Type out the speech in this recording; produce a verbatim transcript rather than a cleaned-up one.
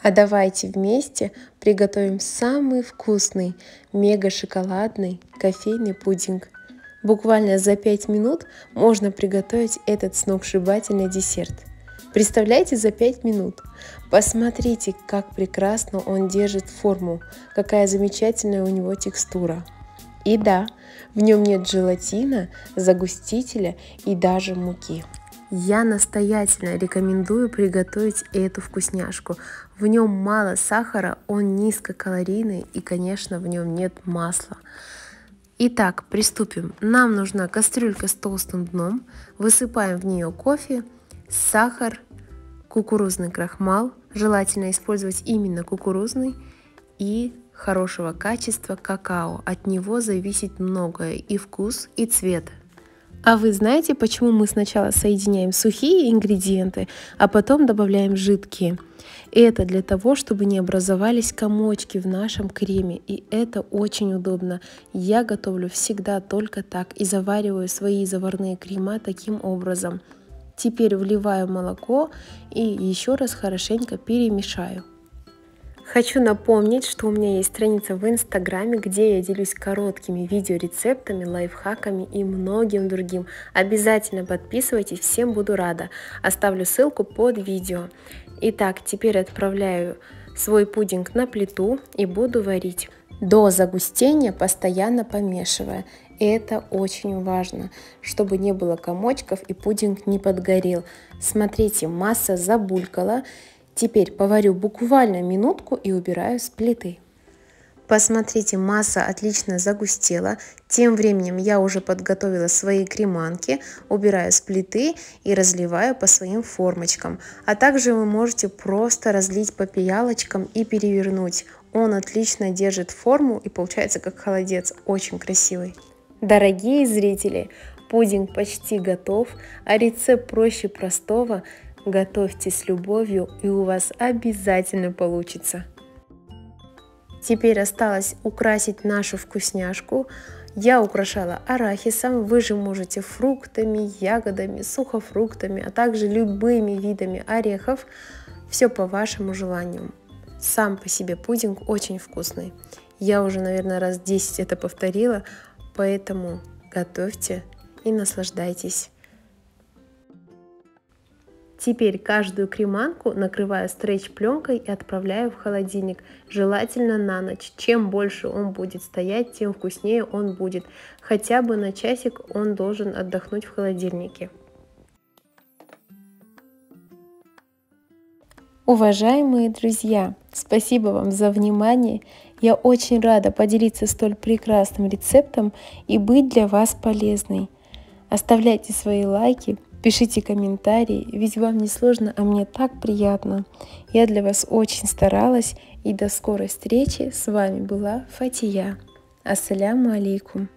А давайте вместе приготовим самый вкусный, мега-шоколадный кофейный пудинг. Буквально за пять минут можно приготовить этот сногсшибательный десерт. Представляете, за пять минут. Посмотрите, как прекрасно он держит форму, какая замечательная у него текстура. И да, в нем нет желатина, загустителя и даже муки. Я настоятельно рекомендую приготовить эту вкусняшку. В нем мало сахара, он низкокалорийный и, конечно, в нем нет масла. Итак, приступим. Нам нужна кастрюлька с толстым дном. Высыпаем в нее кофе, сахар, кукурузный крахмал. Желательно использовать именно кукурузный и хорошего качества какао. От него зависит многое: и вкус, и цвет. А вы знаете, почему мы сначала соединяем сухие ингредиенты, а потом добавляем жидкие? Это для того, чтобы не образовались комочки в нашем креме, и это очень удобно. Я готовлю всегда только так и завариваю свои заварные крема таким образом. Теперь вливаю молоко и еще раз хорошенько перемешаю. Хочу напомнить, что у меня есть страница в Инстаграме, где я делюсь короткими видеорецептами, лайфхаками и многим другим. Обязательно подписывайтесь, всем буду рада. Оставлю ссылку под видео. Итак, теперь отправляю свой пудинг на плиту и буду варить. До загустения постоянно помешивая. Это очень важно, чтобы не было комочков и пудинг не подгорел. Смотрите, масса забулькала. Теперь поварю буквально минутку и убираю с плиты. Посмотрите, масса отлично загустела. Тем временем я уже подготовила свои креманки, убираю с плиты и разливаю по своим формочкам. А также вы можете просто разлить по пиалочкам и перевернуть. Он отлично держит форму и получается как холодец, очень красивый. Дорогие зрители, пудинг почти готов, а рецепт проще простого. Готовьте с любовью, и у вас обязательно получится. Теперь осталось украсить нашу вкусняшку. Я украшала арахисом, вы же можете фруктами, ягодами, сухофруктами, а также любыми видами орехов. Все по вашему желанию. Сам по себе пудинг очень вкусный. Я уже, наверное, раз десять это повторила, поэтому готовьте и наслаждайтесь. Теперь каждую креманку накрываю стретч-пленкой и отправляю в холодильник, желательно на ночь. Чем больше он будет стоять, тем вкуснее он будет. Хотя бы на часик он должен отдохнуть в холодильнике. Уважаемые друзья, спасибо вам за внимание. Я очень рада поделиться столь прекрасным рецептом и быть для вас полезной. Оставляйте свои лайки. Пишите комментарии, ведь вам не сложно, а мне так приятно. Я для вас очень старалась, и до скорой встречи. С вами была Фатия. Ассаляму алейкум.